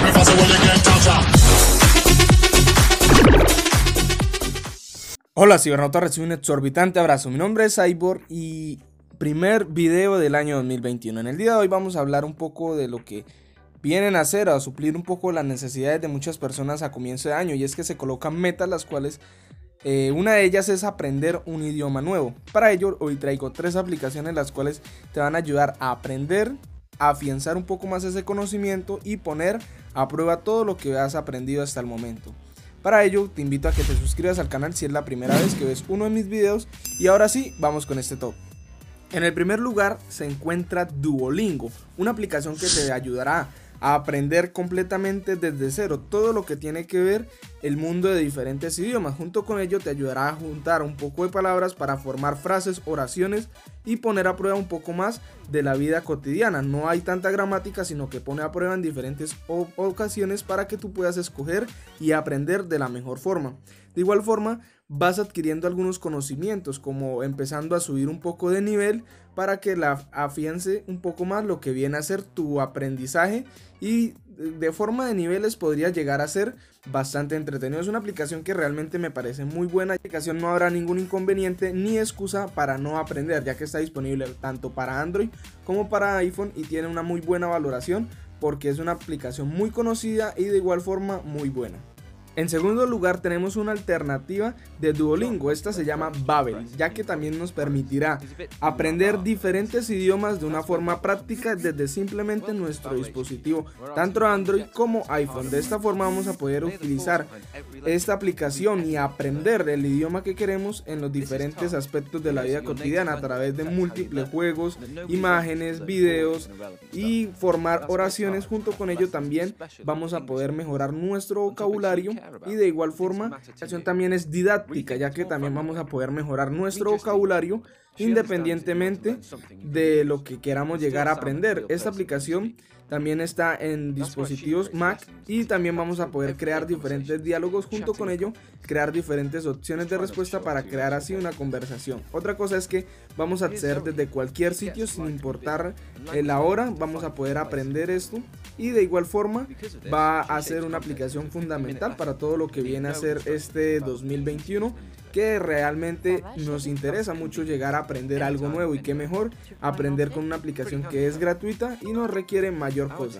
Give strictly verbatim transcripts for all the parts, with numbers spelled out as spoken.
Hola cibernautas, recibe un exorbitante abrazo. Mi nombre es Cyborg y primer video del año dos mil veintiuno. En el día de hoy vamos a hablar un poco de lo que vienen a hacer, a suplir un poco las necesidades de muchas personas a comienzo de año, y es que se colocan metas, las cuales eh, una de ellas es aprender un idioma nuevo. Para ello hoy traigo tres aplicaciones las cuales te van a ayudar a aprender, a afianzar un poco más ese conocimiento y poner a prueba todo lo que has aprendido hasta el momento. Para ello te invito a que te suscribas al canal si es la primera vez que ves uno de mis videos, y ahora sí, vamos con este top. En el primer lugar se encuentra Duolingo, una aplicación que te ayudará a aprender completamente desde cero todo lo que tiene que ver el mundo de diferentes idiomas. Junto con ello te ayudará a juntar un poco de palabras para formar frases, oraciones y poner a prueba un poco más de la vida cotidiana. No hay tanta gramática, sino que pone a prueba en diferentes ocasiones para que tú puedas escoger y aprender de la mejor forma. De igual forma vas adquiriendo algunos conocimientos, como empezando a subir un poco de nivel para que la afiance un poco más lo que viene a ser tu aprendizaje, y de forma de niveles podría llegar a ser bastante entretenido. Es una aplicación que realmente me parece muy buena. La aplicación no habrá ningún inconveniente ni excusa para no aprender, ya que está disponible tanto para Android como para iPhone y tiene una muy buena valoración porque es una aplicación muy conocida y de igual forma muy buena. En segundo lugar tenemos una alternativa de Duolingo. Esta se llama Babbel, ya que también nos permitirá aprender diferentes idiomas de una forma práctica desde simplemente nuestro dispositivo, tanto Android como iPhone. De esta forma vamos a poder utilizar esta aplicación y aprender el idioma que queremos en los diferentes aspectos de la vida cotidiana a través de múltiples juegos, imágenes, videos y formar oraciones. Junto con ello también vamos a poder mejorar nuestro vocabulario. Y de igual forma, la aplicación también es didáctica, ya que también vamos a poder mejorar nuestro vocabulario independientemente de lo que queramos llegar a aprender. Esta aplicación también está en dispositivos Mac y también vamos a poder crear diferentes diálogos. Junto con ello, crear diferentes opciones de respuesta para crear así una conversación. Otra cosa es que vamos a acceder desde cualquier sitio sin importar la hora. Vamos a poder aprender esto, y de igual forma va a ser una aplicación fundamental para todo lo que viene a ser este dos mil veintiuno, que realmente nos interesa mucho llegar a aprender algo nuevo, y qué mejor aprender con una aplicación que es gratuita y no requiere mayor cosa.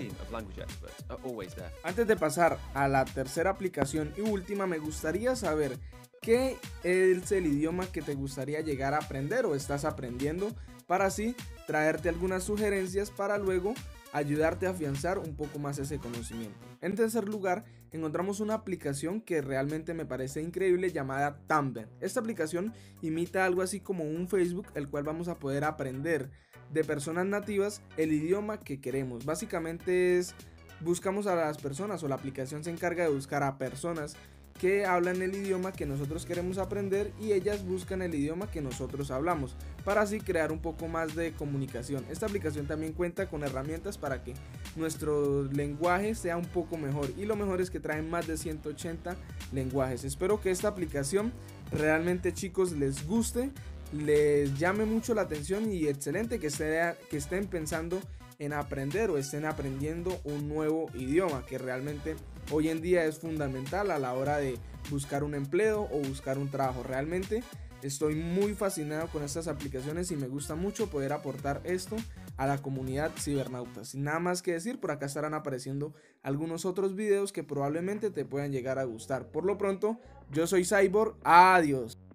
Antes de pasar a la tercera aplicación y última, me gustaría saber qué es el idioma que te gustaría llegar a aprender o estás aprendiendo, para así traerte algunas sugerencias para luego ayudarte a afianzar un poco más ese conocimiento. En tercer lugar encontramos una aplicación que realmente me parece increíble, llamada Tumblr. Esta aplicación imita algo así como un Facebook, el cual vamos a poder aprender de personas nativas el idioma que queremos. Básicamente es, buscamos a las personas, o la aplicación se encarga de buscar a personas que hablan el idioma que nosotros queremos aprender, y ellas buscan el idioma que nosotros hablamos, para así crear un poco más de comunicación. Esta aplicación también cuenta con herramientas para que nuestro lenguaje sea un poco mejor, y lo mejor es que traen más de ciento ochenta lenguajes. Espero que esta aplicación realmente, chicos, les guste, les llame mucho la atención, y excelente que, sea, que estén pensando en aprender o estén aprendiendo un nuevo idioma, que realmente hoy en día es fundamental a la hora de buscar un empleo o buscar un trabajo. Realmente estoy muy fascinado con estas aplicaciones y me gusta mucho poder aportar esto a la comunidad cibernauta. Sin nada más que decir, por acá estarán apareciendo algunos otros videos que probablemente te puedan llegar a gustar. Por lo pronto, yo soy Cyborg, adiós.